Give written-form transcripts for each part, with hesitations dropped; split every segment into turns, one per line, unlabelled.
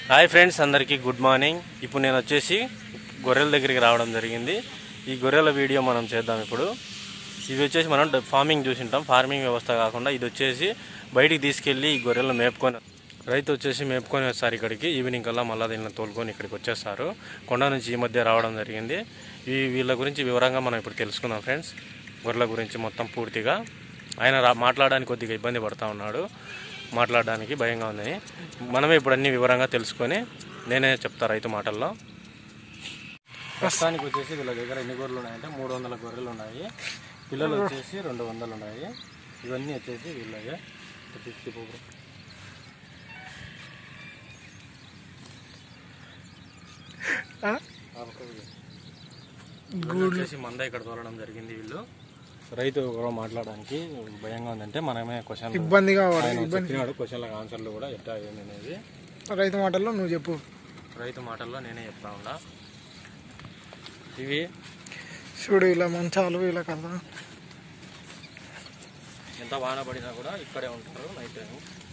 Hi friends, అందరికీ good morning. ఇప్పుడు నేను వచ్చేసి గొర్రెల దగ్గరికి రావడం జరిగింది. ఈ గొర్రెల వీడియో మనం చేద్దాం. ఇప్పుడు ఇవి వచ్చేసి మనం ఫార్మింగ్ చూసింటాం. ఫార్మింగ్ వ్యవస్థ కాకుండా ఇది వచ్చేసి బయటికి తీసుకెళ్ళి ఈ గొర్రెలను మేపుకొని రైతు వచ్చేసి మేపుకొని వస్తారు ఇక్కడికి. ఈవినింగ్ కల్లా మళ్ళీ దీన్ని తోలుకొని ఇక్కడికి వచ్చేస్తారు. కొండ నుంచి ఈ మధ్య రావడం జరిగింది. వీళ్ళ గురించి వివరంగా మనం ఇప్పుడు తెలుసుకుందాం ఫ్రెండ్స్. గొర్రెల గురించి మొత్తం పూర్తిగా. ఆయన మాట్లాడడానికి కొద్దిగా ఇబ్బంది పడుతూ ఉన్నాడు, మాట్లాడడానికి భయంగా ఉందని. మనమే ఇప్పుడు అన్ని వివరంగా తెలుసుకొని నేనే చెప్తా రైతు మాటల్లో. ప్రస్తుతానికి వచ్చేసి వీళ్ళ దగ్గర ఎన్ని గొర్రెలు ఉన్నాయంటే 300 గొర్రెలు ఉన్నాయి. పిల్లలు వచ్చేసి 200 ఉన్నాయి. ఇవన్నీ వచ్చేసి వీళ్ళగే 50 వచ్చేసి మంద ఇక్కడ తోలడం జరిగింది. వీళ్ళు రైతు మాట్లాడడానికి భయంగా ఉందంటే మనమే క్వశ్చన్
ఇబ్బందిగా
క్వశ్చన్లకు ఆన్సర్లు కూడా ఎట్లా ఏంది అనేది
రైతు మాటల్లో నువ్వు చెప్పు.
రైతు మాటల్లో నేనే చెప్తా ఉన్నా. ఇవి
చూడు, ఇలా మంచాలు ఇలా కదా,
ఎంత వాన పడినా కూడా ఇక్కడే ఉంటారు నైట్ టైం.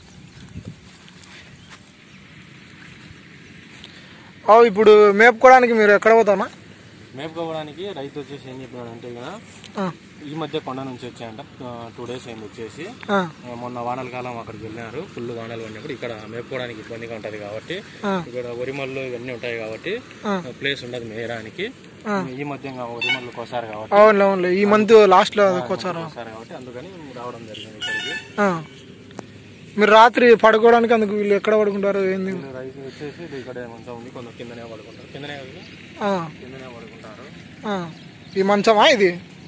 ఇప్పుడు మేపుకోవడానికి మీరు ఎక్కడ పోతామా?
మేపుకోవడానికి రైతు వచ్చేసి ఏం చెప్పినాడు అంటే ఈ మధ్య కొండ నుంచి వచ్చాయంట. 2 days అయింది వచ్చేసి. మొన్న వానల కాలం అక్కడికి వెళ్ళినారు. ఫుల్ వానలు పడినప్పుడు ఇక్కడ మేపుకోవడానికి ఇబ్బందిగా ఉంటది కాబట్టి, ఇక్కడ వరిమల్లు ఇవన్నీ ఉంటాయి కాబట్టి ప్లేస్ ఉండదు మేయడానికి. ఈ మధ్య వరిమల్లు కోసారు కాబట్టి,
ఈ మంత్ లాస్ట్ లో కోసారు
కాబట్టి అందుకని రావడం జరిగింది ఇక్కడికి.
మీరు రాత్రి పడుకోవడానికి అందుకు వీళ్ళు ఎక్కడ పడుకుంటారు? ఏంది
రైతు వచ్చేసి ఇక్కడ మంచం ఉంది, కొంత కిందనే పడుకుంటారు. కిందనే పడుకుంటారు.
ఈ మంచమా ఇది?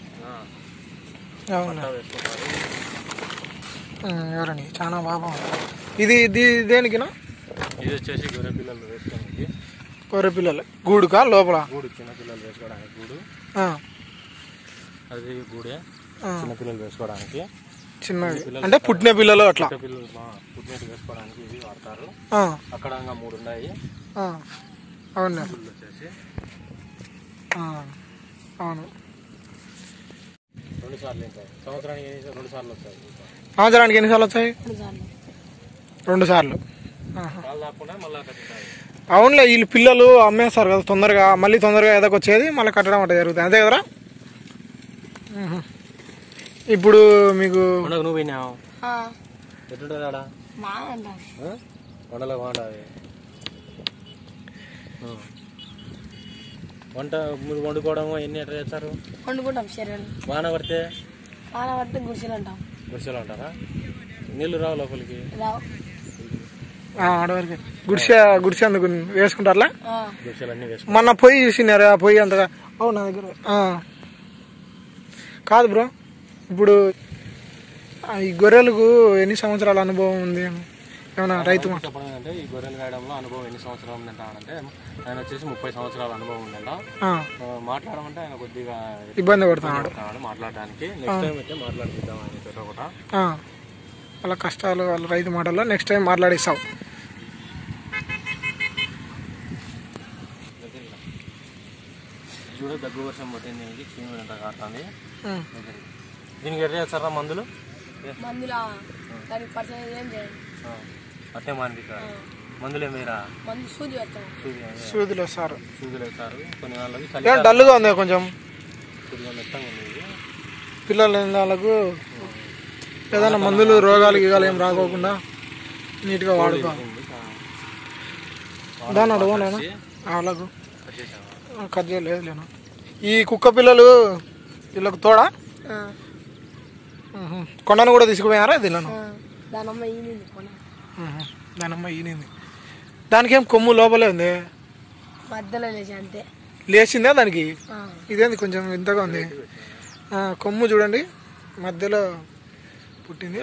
ఎవరని చాలా బాగా. ఇది దేనికినా?
ఇది వచ్చేసి గొర్రె పిల్లలు వేసుకోవడానికి.
గొర్రె పిల్లలు గూడుకా? లోపల
గూడు, చిన్న పిల్లలు వేసుకోవడానికి గూడు. అది గూడే, చిన్న పిల్లలు వేసుకోవడానికి.
చిన్నవి అంటే పుట్టిన పిల్లలు అట్లా
పిల్లలు పుట్టినట్టు వేసుకోవడానికి ఇవి వాడతారు. అక్కడ 3 ఉన్నాయి.
అవును
వచ్చేసి
అవును.
2 సార్లు ఉంటాయి సంవత్సరానికి. 2 సార్లు వస్తాయి.
సంవత్సరానికి ఎన్నిసార్లు వచ్చాయి? 2 సార్లు. అవునులే, వీళ్ళు పిల్లలు అమ్మేస్తారు కదా తొందరగా, మళ్ళీ తొందరగా ఎదకొచ్చేది మళ్ళీ కట్టడం అంటే జరుగుతుంది, అంతే కదరా? ఇప్పుడు మీకు
నువ్వు విన్నావు ఎట్లుంటుంది ఆడ? కొండలో బాగుంటుంది వంట. మీరు వండుకోవడం ఎన్ని ఎట్లా చేస్తారు?
వండుకుంటాం.
వాన పడితే
గుడిసెలు అంటాం.
గుడిసెలు అంటారా? నీళ్ళు రావు లోపలికి?
ఆడవరకు గుడిసె అందుకు వేసుకుంటారా?
గుడిసెలన్నీ వేసుకుంటారు.
మొన్న పొయ్యి చూసినారా? పొయ్యి అంతగా నా దగ్గర కాదు బ్రో. ఇప్పుడు ఈ గొర్రెలకు ఎన్ని సంవత్సరాల అనుభవం ఉంది ఏమన్నా రైతు
చెప్పడం అంటే ఈ గొర్రెలు గాయడంలో అనుభవం ఎన్ని సంవత్సరాలు ఉందంటే ఆయన వచ్చేసి 30 సంవత్సరాల అనుభవం ఉందంట. మాట్లాడమంటే ఆయన కొద్దిగా
ఇబ్బంది పడుతున్నాడు
మాట్లాడడానికి. నెక్స్ట్ టైం అయితే మాట్లాడిద్దాం అని కూడా
వాళ్ళ కష్టాలు వాళ్ళ రైతు మాటల్లో నెక్స్ట్ టైం మాట్లాడిస్తావు.
చూడ దగ్గు వర్షం పట్టింది, చీమలు ఎంత కాడుతుంది. దీనికి ఎట్లా చేస్తారా మందులు? అట్టే మానిపిస్తారు. మందులు ఏమైనా
సూదులు వేస్తారు.
కొన్ని వాళ్ళకి
డల్గా ఉంది కొంచెం.
మెత్తంగా ఉంది.
పిల్లలు వాళ్ళకు ఏదైనా మందులు రోగాలు గీగాలు ఏం రాకోకుండా నీట్గా వాడుకో. దాని అడగలేనా వాళ్ళకు కట్ చేయలేదు లేనా? ఈ కుక్క పిల్లలు వీళ్ళకు తోడా కొండను కూడా తీసుకుపోయారా? దీనిలో దానమ్మ ఈనింది. దానికి ఏం కొమ్ము లోపలే ఉంది,
మధ్యలో అంతే
లేచిందా దానికి? ఇదేంది కొంచెం వింతగా ఉంది. కొమ్ము చూడండి మధ్యలో పుట్టింది.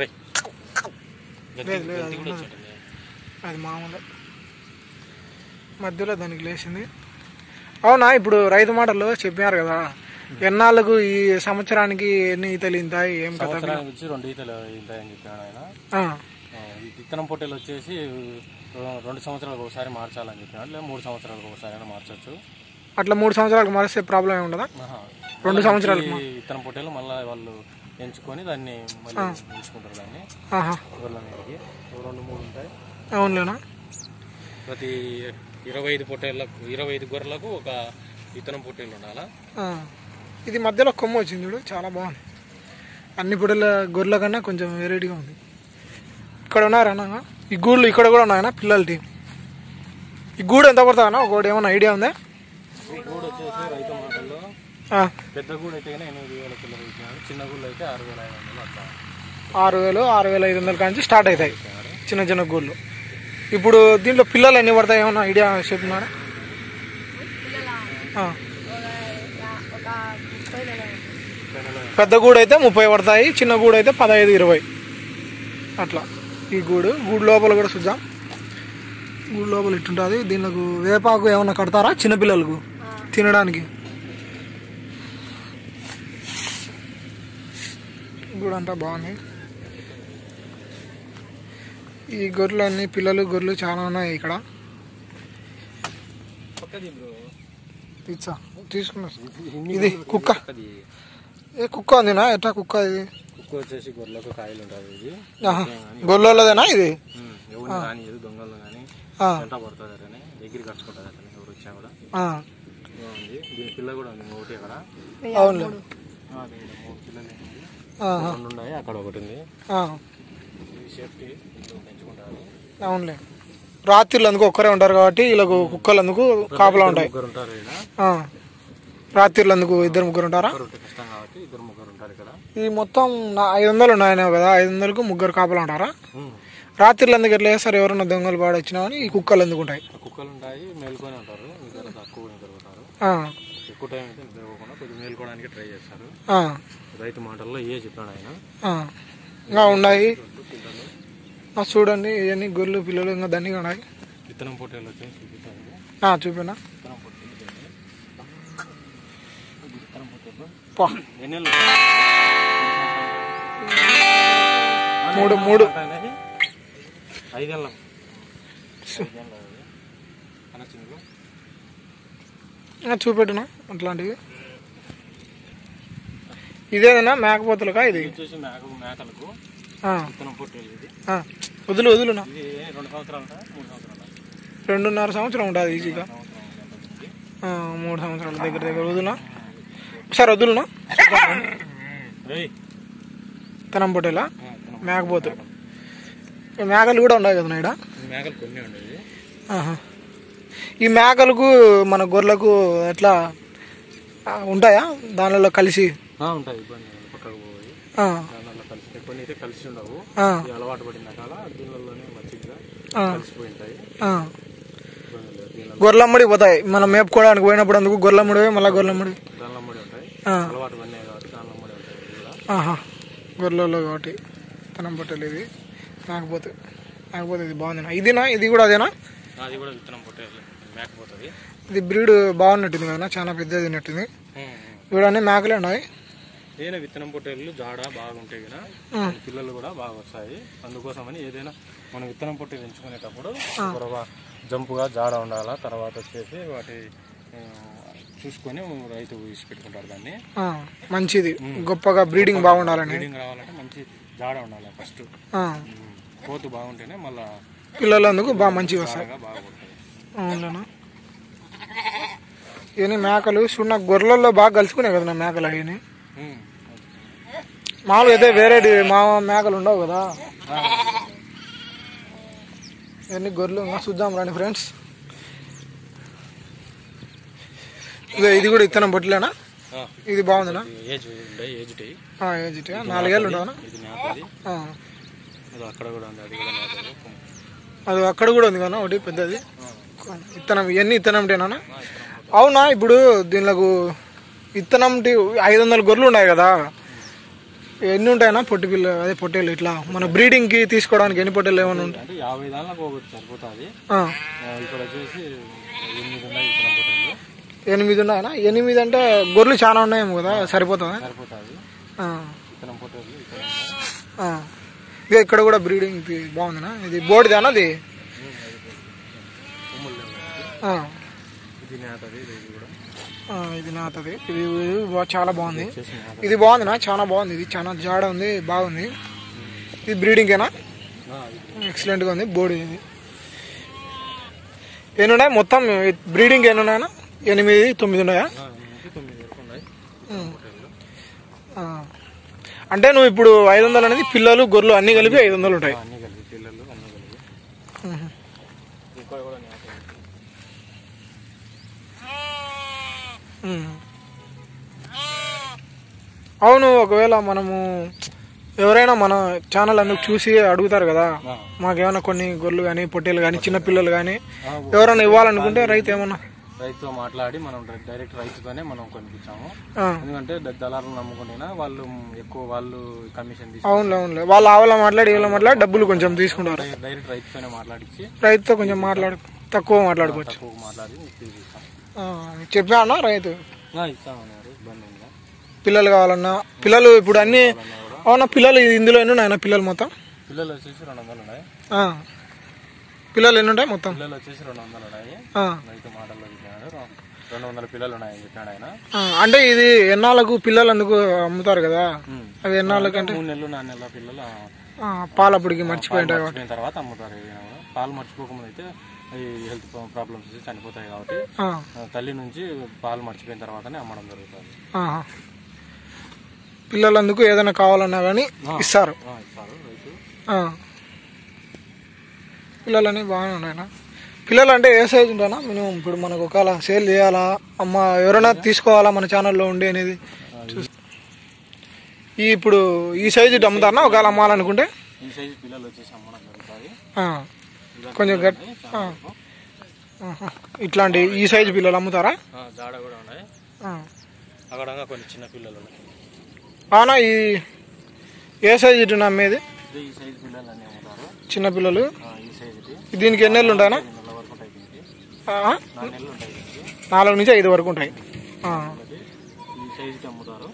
అది మామూలు మధ్యలో దానికి లేచింది. అవునా? ఇప్పుడు రైతు మాటల్లో చెప్పారు కదా, ఎన్నాళ్ళకు ఈ సంవత్సరానికి ఎన్ని ఈతలు ఇంతాయి ఏం కదా?
2 ఈతలు ఇంతాయని చెప్పాడు ఆయన. విత్తనం పొట్టెలు వచ్చేసి 2 సంవత్సరాలకు ఒకసారి మార్చాలని చెప్పినాడు, లేదా 3 సంవత్సరాలకు ఒకసారి అయినా మార్చచ్చు.
అట్లా 3 సంవత్సరాలకు మారిస్తే ప్రాబ్లం ఏమి ఉండదా? 2 సంవత్సరాలకు
విత్తనం పొట్టెలు మళ్ళీ వాళ్ళు ఎంచుకొని దాన్ని మళ్ళీ ఉంచుకుంటారు. దాన్ని 2-3 ఉంటాయి.
అవునులేనా?
ప్రతి 25 పొట్టేళ్ళకు 25 గొర్రెలకు ఒక విత్తనం పొట్టేళ్ళు ఉండాలా.
ఇది మధ్యలో కొమ్మ వచ్చింది చూడు, చాలా బాగుంది. అన్ని పొట్టేళ్ళ గొర్రెల కన్నా కొంచెం వెరైటీగా ఉంది. ఇక్కడ ఉన్నారన్నా ఈ గూళ్ళు, ఇక్కడ కూడా ఉన్నాయన్నా పిల్లల టీం. ఈ గూడు ఎంత పడుతుందన్నా ఒకటి, ఏమన్నా ఐడియా ఉందా?
ఈ గూడు వచ్చేసి రైతు మాటల్లో పెద్ద గూడు అయితే 8,000 చిల్లర ఇచ్చినారు, చిన్న గూళ్ళు అయితే 6,500 అట్లా.
6,000 6,500 కాంచి స్టార్ట్ అవుతాయి చిన్న చిన్న గూళ్ళు. ఇప్పుడు దీంట్లో పిల్లలు ఎన్ని పడతాయి, ఏమన్నా ఐడియా చెప్తున్నారా? పెద్ద గూడు అయితే 30 పడతాయి, చిన్న గూడు అయితే 15-20 అట్లా. ఈ గూడు లోపల కూడా చూద్దాం. గూడు లోపల ఇట్టుంటుంది. దీనికి వేపాకు ఏమన్నా కడతారా చిన్నపిల్లలకు తినడానికి? గూడు అంతా బాగుంది. ఈ గొర్రెలు అన్ని పిల్లలు గొర్రెలు చాలా ఉన్నాయి ఇక్కడ. తీసుకున్నా. ఇది కుక్క, కుక్క ఉందినా? ఎట్లా కుక్క? ఇది
కుక్క వచ్చేసి గొర్రెలకు కాయలు ఉంటుంది. ఇది
గొర్రెలదేనా? ఇది
ఎవరు కానీ దొంగలు కానీ ఎంత పడుతుంది అని దగ్గరికి కట్టుకుంటుంది అతను ఎవరు వచ్చా కూడా. బాగుంది. దీని పిల్ల కూడా ఉంది ఒకటి అక్కడ.
అవునులే,
3 పిల్లలు ఉన్నాయి, అక్కడ ఒకటి ఉంది. సేఫ్టీ పెంచుకుంటారు.
అవునులే, రాత్రిళ్ళు అందుకు ఒక్కరే ఉంటారు కాబట్టి వీళ్ళకు కుక్కలు అందుకు కాపలా ఉంటాయి. రాత్రిళ్ళు అందుకు 2-3 ఉంటారా?
కష్టం కాబట్టి 2-3 ఉంటారు ఇక్కడ.
ఈ మొత్తం 500 ఉన్నాయనే కదా, 500కు 3 కాపలా ఉంటారా? రాత్రిళ్ళు అందుకు ఎట్లా చేస్తారు? ఎవరన్నా దొంగలు పాడొచ్చినా అని ఈ కుక్కలు ఎందుకుంటాయి?
కుక్కలు ఉంటాయి, మేల్కొని ఉంటారు. నిద్ర తక్కువ నిద్రపోతారు. ఎక్కువ టైం అయితే నిద్రపోకుండా కొద్దిగా మేల్కోవడానికి ట్రై చేస్తారు. రైతు మాటల్లో చెప్పాడు ఆయన.
ఇంకా ఉన్నాయి చూడండి, ఇవన్నీ గొర్రెలు పిల్లలు ఇంకా దండిగా ఉన్నాయి.
విత్తనం పొట్టేళ్ళు వచ్చేసి చూపిస్తాను.
చూపినా? మూడు
5 ఏళ్ళ
చూపెట్టునా అట్లాంటివి. ఇదేనా మేకపోతులకా? ఇది
వచ్చేసి మేకలకు విత్తనం పొట్టేళ్ళు. ఇది
వదులునా?
ఇది 2 సంవత్సరాలు 3 సంవత్సరాలు
2.5 సంవత్సరం ఉంటుంది ఈజీగా. 3 సంవత్సరాల దగ్గర వదులునా? ఒకసారి వదులునా? విత్తనం పొట్టేలా మేకపోతులు. మేకలు కూడా ఉన్నాయి కదా ఇక్కడ?
మేకలు కొన్ని ఉండేది.
ఈ మేకలకు మన గొర్రెలకు ఎట్లా ఉంటాయా దానిలో కలిసి?
ఉంటాయి, ఇబ్బంది పక్కకు పోయి దానిలో కలిసి కొన్ని అయితే కలిసి ఉండవు. అలవాటు పడిన కాల దీనిలోనే మంచిగా కలిసిపోయి ఉంటాయి.
గొర్రెలమ్మడి పోతాయి మనం మేపుకోవడానికి పోయినప్పుడు, అందుకు గొర్రెలమ్మడి మళ్ళీ గొర్రెలమ్మడి
ఉంటాయి. అలవాటు పడినాయి కాబట్టి దానిలమ్మడి ఉంటాయి.
గొర్రెలలో కాబట్టి విత్తనం పొట్టేలు. ఇది మేకపోతే ఇది బాగుంది. ఇదినా? ఇది కూడా అదేనా?
అది కూడా విత్తనం పొట్టేలు మేకపోతుంది.
ఇది బ్రీడ్ బాగున్నట్టుంది కదా, చాలా పెద్దది ఉన్నట్టుంది. ఇవన్నీ మేకలే ఉన్నాయి.
ఏదైనా విత్తనం పొట్టేళ్ళు జాడ బాగుంటాయి కదా, పిల్లలు కూడా బాగా వస్తాయి. అందుకోసమని ఏదైనా మనం విత్తనం పొట్టేలు ఎంచుకునేటప్పుడు జంపుగా జాడ ఉండాలా. తర్వాత వచ్చేసి వాటి చూసుకొని రైతు వేసి పెట్టుకుంటారు దాన్ని.
మంచిది, గొప్పగా బ్రీడింగ్ బాగుండాలని.
బ్రీడింగ్ రావాలంటే మంచి జాడ ఉండాలి ఫస్ట్. పోతు బాగుంటేనే మళ్ళా
పిల్లలు అందుకు బాగా మంచిగా వస్తాయి.
బాగుంటుంది.
ఇవన్నీ మేకలు చూడ గొర్రెలలో బాగా కలుసుకున్నాయి కదా మేకలు. అవన్నీ మామూలుగా అయితే వేరే మేకలు ఉండవు కదా. ఇవన్నీ గొర్రెలు. ఇంకా చూద్దాం రండి ఫ్రెండ్స్. ఇది కూడా విత్తనం పొట్టలేనా? ఇది బాగుందినా?
ఏజ్
4 ఏళ్ళు ఉండవునా? అది అక్కడ కూడా ఉంది కదా ఒకటి పెద్దది విత్తనం. ఇవన్నీ విత్తనంటేనా? అవునా? ఇప్పుడు దీనిలకు విత్తనం 500 గొర్రెలు ఉన్నాయి కదా, ఎన్ని ఉంటాయన్నా పొట్టి పిల్ల అదే పొట్టేళ్ళు? ఇట్లా మన బ్రీడింగ్ కి తీసుకోవడానికి ఎన్ని పొట్టేళ్ళు ఏమైనా ఉంటాయి?
50 దానికి ఒకటి సరిపోతుంది. ఇక్కడ వచ్చేసి 8
ఉన్నాయనా? 8 అంటే గొర్రెలు చాలా ఉన్నాయేమో కదా, సరిపోతుందా? ఇక ఇక్కడ కూడా బ్రీడింగ్ బాగుందినా? ఇది బోర్డుదేనా? అది ఇది నాతది. ఇది చాలా బాగుంది. ఇది బాగుందినా? చాలా బాగుంది. ఇది చాలా జాడ ఉంది, బాగుంది. ఇది బ్రీడింగేనా? ఎక్సలెంట్గా ఉంది బోర్డు. ఇది ఎన్ని ఉన్నాయి మొత్తం బ్రీడింగ్ ఎన్ని ఉన్నాయన్నా? 8, 9 ఉన్నాయా?
9 వరకు ఉన్నాయి.
అంటే నువ్వు ఇప్పుడు 500 అనేది పిల్లలు గొర్రెలు అన్ని కలిపి 500 ఉంటాయి.
అన్ని కలిపి పిల్లలు అన్ని కలిపి. ఇక్కడ కూడా
అవును. ఒకవేళ మనము ఎవరైనా మన ఛానల్ అందుకు చూసి అడుగుతారు కదా, మాకేమైనా కొన్ని గొర్రెలు కానీ పొట్టేలు కానీ చిన్న పిల్లలు కానీ ఎవరైనా ఇవ్వాలనుకుంటే
రైతుతో మాట్లాడి మనం డైరెక్ట్ రైతుతోనే మనం కొనిపించాము. ఎందుకంటే దళారులు నమ్ముకుంటున్నా వాళ్ళు ఎక్కువ వాళ్ళు కమిషన్ తీసుకు.
అవునులే వాళ్ళు ఆవల మాట్లాడి వీళ్ళ మాట్లాడి డబ్బులు కొంచెం తీసుకుంటారు.
డైరెక్ట్ రైతుతోనే మాట్లాడించి
రైతుతో కొంచెం తక్కువ మాట్లాడుకోవచ్చు.
మాట్లాడి
చెప్పానా రైతు
ఇస్తామన్నారు. ఇబ్బంది ఉందా?
పిల్లలు కావాలన్నా పిల్లలు ఇప్పుడు అన్ని అవునా? పిల్లలు ఇందులో ఎన్ని ఉన్నాయి పిల్లలు మొత్తం?
పిల్లలు వచ్చేసి 200 ఉన్నాయి.
పిల్లలు ఎన్ని ఉంటాయి మొత్తం?
పిల్లలు వచ్చేసి 200 ఉన్నాయి. రైతు మాటల్లో చెప్పినాడు 200 పిల్లలు ఉన్నాయని చెప్పాడు ఆయన.
అంటే ఇది ఎన్నాళ్ళకు పిల్లలు అందుకు అమ్ముతారు కదా, అవి ఎన్నాళ్ళకి అంటే
3 నెలలు 4 నెలల పిల్లలు
పాలు అప్పటికి మర్చిపోయిన
తర్వాత అమ్ముతారు. పాలు మర్చిపోకముందు అయితే హెల్త్ ప్రాబ్లమ్స్ చనిపోతాయి కాబట్టి తల్లి నుంచి పాలు మర్చిపోయిన తర్వాతనే అమ్మడం జరుగుతుంది.
పిల్లలందుకు ఏదైనా కావాలన్నా కానీ ఇస్తారు. పిల్లలని బాగానే ఉన్నాయన్నా. పిల్లలు అంటే ఏ సైజు ఉంటానా మినిమం? ఇప్పుడు మనకు ఒకవేళ సేల్ చేయాలా, అమ్మ ఎవరైనా తీసుకోవాలా మన ఛానల్లో ఉండి అనేది ఇప్పుడు ఈ సైజు అమ్ముతారనా ఒకవేళ అమ్మాలనుకుంటే?
ఈ సైజు పిల్లలు వచ్చేసి అమ్మడం జరుగుతుంది.
కొంచెం గట్టి ఇట్లాంటి ఈ సైజు పిల్లలు అమ్ముతారా?
జాడ కూడా ఉన్నాయి. అక్కడ కొన్ని చిన్న పిల్లలు ఉన్నాయి.
అవునా? ఈ ఏ సైజు ఇటు అమ్మేది?
ఈ సైజు పిల్లలు అన్నీ అమ్ముతారు.
చిన్న పిల్లలు
ఈ సైజు
దీనికి ఎన్ని నెలలు ఉంటాయనా? 4 నుంచి 5 వరకు ఉంటాయి.
ఈ సైజుకి అమ్ముతారు.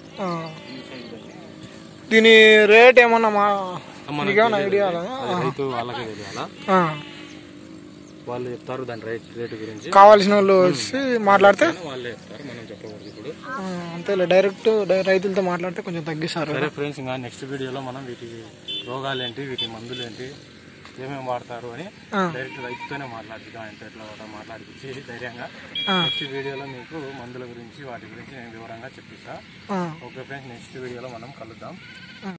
దీని రేట్ ఏమన్నా నీకేమన్నా ఐడియా?
రైతు వాళ్ళకే తెలియాలా, వాళ్ళు చెప్తారు దాని రేటు గురించి.
కావాల్సిన వాళ్ళు వచ్చి మాట్లాడితే
వాళ్ళే చెప్తారు, మనం చెప్పకూడదు ఇప్పుడు.
అంతేలే, డైరెక్ట్ రైతులతో మాట్లాడితే కొంచెం తగ్గిస్తారు.
సరే ఫ్రెండ్స్, ఇంకా నెక్స్ట్ వీడియోలో మనం వీటి రోగాలు ఏంటి, వీటి మందులు ఏంటి, ఏమేమి వాడతారు అని డైరెక్ట్ రైతుతోనే మాట్లాడుతాం. ఎట్లా మాట్లాడిపించి ధైర్యంగా నెక్స్ట్ వీడియోలో మీకు మందుల గురించి వాటి గురించి నేను వివరంగా చెప్పిస్తా. ఓకే ఫ్రెండ్స్, నెక్స్ట్ వీడియోలో మనం కలుద్దాం.